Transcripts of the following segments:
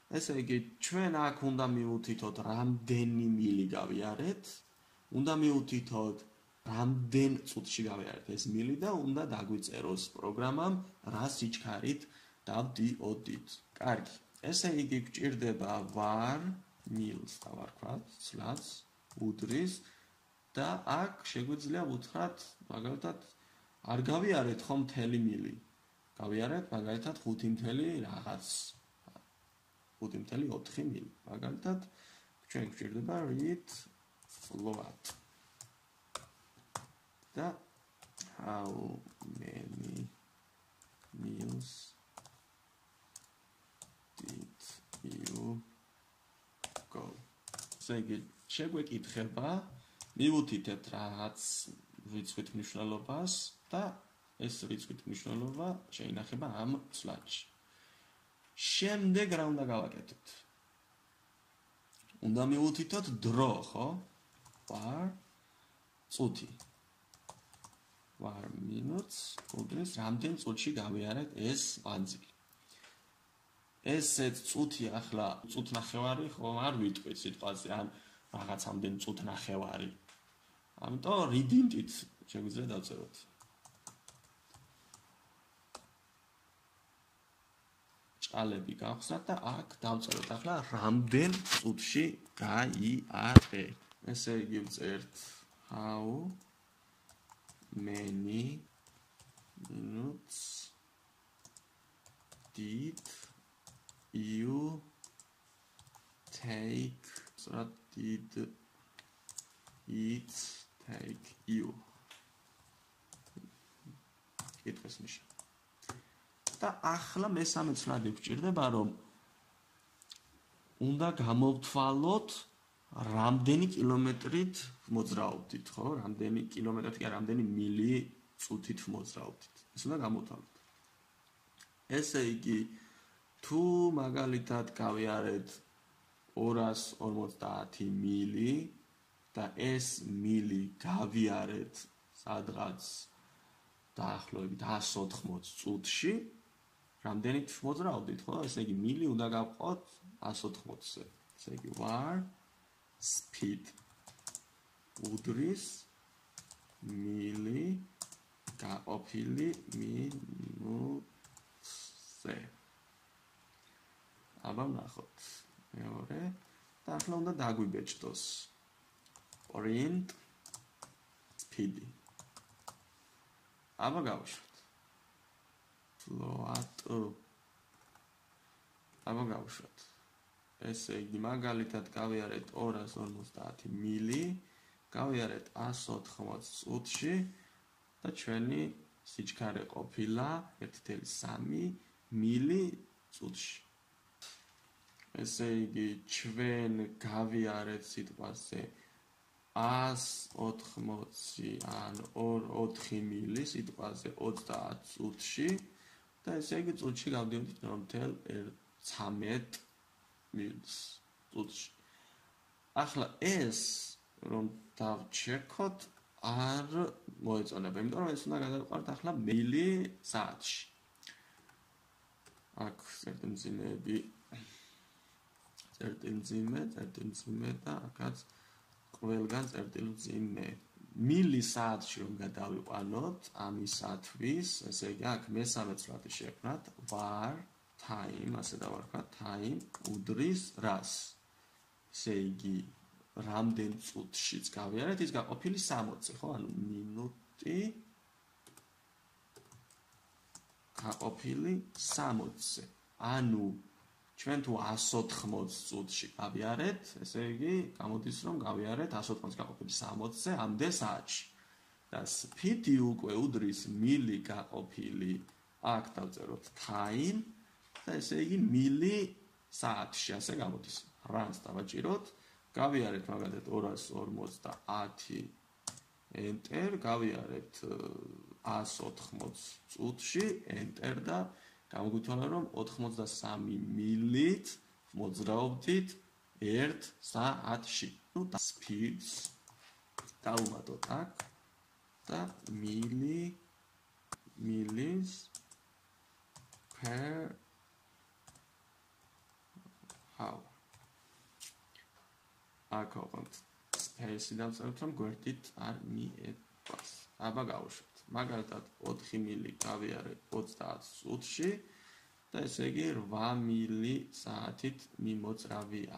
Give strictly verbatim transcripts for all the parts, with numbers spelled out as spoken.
ესე იგი, ჩვენ აქ უნდა მივუთითოთ რამდენი მილი გავიარეთ, უნდა მივუთითოთ რამდენ წუთში გავიარეთ ეს მილი და უნდა დაგვიწეროს პროგრამამ რა სიჩქარით დავდიოდით. კარგი. ესე იგი გვჭირდება var nils და ვარქვათ, სლაც უდრის და აქ შეგვიძლია ვუთხრათ, მაგალითად, არ გავიარეთ ხომ მთელი მილი. გავიარეთ მაგალითად ხუთი მთელი რაღაც ხუთი მთელი ოთხი მილი. მაგალითად, ჩვენ გვჭირდება read float. და how many meals did you go? ესე იგი, შეგვეკითხება, მივუთითეთ რაღაც რიცხვით მნიშვნელობას და ეს რიცხვით მნიშვნელობა შეინახება ამ სლაიდში. შემდეგ რა უნდა გავაკეთოთ? უნდა მივუთითოთ დრო, ხო? var წუთი. var minutes უდრის რამდენ წუთში გავიარეთ ეს ვანძილი. ესეც წუთი ახლა წუთნახევარი ხო არ ვიტყვით სიტყვაზე ან რაღაც ამდენ წუთნახევარი. ამიტომ reading-ით შეგვიძლია დავწეროთ. ჭალები გავხსნათ და აქ დავწეროთ ახლა რამდენ წუთში გაიარე. ესე იგი ვწერთ how many minutes did you take so did it take you კითხვის ნიშანი. და ახლა მესამე ცვლადი გვჭირდება, რომ უნდა გამოვთვალოთ რამდენი კილომეტრით მოძრაობდით, ხო? რამდენი კილომეტრით კი რამდენი მილი წუთით მოძრაობდით. ეს უნდა გამოვთვალოთ. ესე იგი, თუ მაგალითად გავიარეთ ორას ორმოცდაათი მილი და ეს მილი გავიარეთ სადღაც დაახლოებით ას ოთხმოც წუთში, რამდენით მოძრაობდით, ხო? ესე იგი, მილი უნდა გავყოთ ას ოთხმოცზე. ესე იგი, var speed უდრის მილი გაყოფილი მინუტზე. აბა ვნახოთ. მეორე და ახლა უნდა დაგვიბეჭდოს print speed. აბა გავუშვათ. float აბა გავუშვათ. ესე იგი, მაგალითად გავიარეთ ორას ორმოცდაათი მილი, გავიარეთ ას ოთხმოც წუთში და ჩვენი სიჩქარე ყოფილა ერთი კoma სამი მილი წუთში. ესე იგი, ჩვენ გავიარეთ სიტყვაზე ას ოთხმოცი ან ოთხი მილი სიტყვაზე ოცდაათ წუთში და ესე იგი წუთში გავდიოდით ნოლ ათეულ ცამეტ მილს წუთში. ახლა ეს რომ დავჩერქოთ არ მოეწონება, იმიტომ რომ ეს უნდა გადავყავთ ახლა მილი საათში. აქ წერტილმძიმეები წერტილმძიმე, წერტილმძიმე და აქაც ყველგან წერტილმძიმე. მილი საათში რომ გადავიყვანოთ ამისათვის, ესე იგი აქ მესამე ცვლადი შევქმნათ var time, ასე დავარქვათ, time უდრის რას? ესე იგი, რამდენ წუთშიც გავიარეთ, ის გაყოფილი სამოცზე, ხო? ანუ მინუტი გაყოფილი სამოცზე. ანუ ჩვენ თუ ას ოთხმოც წუთში გავიარეთ, ესე იგი, გამოდის რომ გავიარეთ ას ოთხმოც გაყოფილი სამოცზე ამდენ საათში. და speed-ი უკვე უდრის მილი გაყოფილი, აქ დავწეროთ time და ესე იგი მილი საათში, ასე გამოდის. runs დავაჭიროთ, გავიარეთ მაგალითად ორას ორმოცდაათი enter, გავიარეთ ას ოთხმოც წუთში enter და გამოგვითვალა რომ ოთხმოცდასამი მილით მოძრაობდით ერთ საათში. ნუ და speeds დავუმატოთ აქ და მილი miles per აქ ვაყენთ space-ი დავწეროთ, რომ გვერდით არ მიეყვას. აბა გავუშვით. მაგალითად ოთხი მილი გავიარე ოცდაათ წუთში და ესე იგი რვა მილი საათით მიმოძრავია.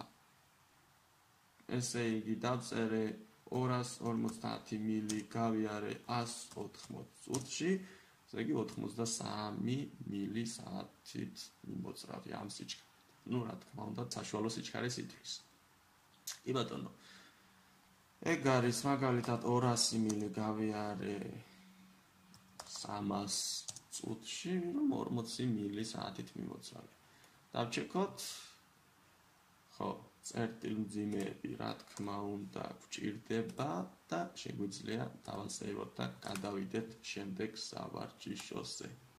ესე იგი დავწერე ორას ორმოცდაათი მილი გავიარე ასს ოთხმოც წუთში, ესე იგი ოთხმოცდასამი მილი საათით მიმოძრავია ამ სიჩქარით. ნუ რა თქმა უნდა, საშუალო სიჩქარის ითვლის. კი ბატონო. ეგ არის მაგალითად ორასი მილი გავიარე სამას წუთში, რომ ორმოცი მილი საათით მიმოძრავია. დავჩეკოთ. ხო, წერტილმძიმეები, რა თქმა უნდა, გვჭირდება და შეგვიძლია დავასეიროთ და გადავიდეთ შემდეგ სავარჯიშოზე.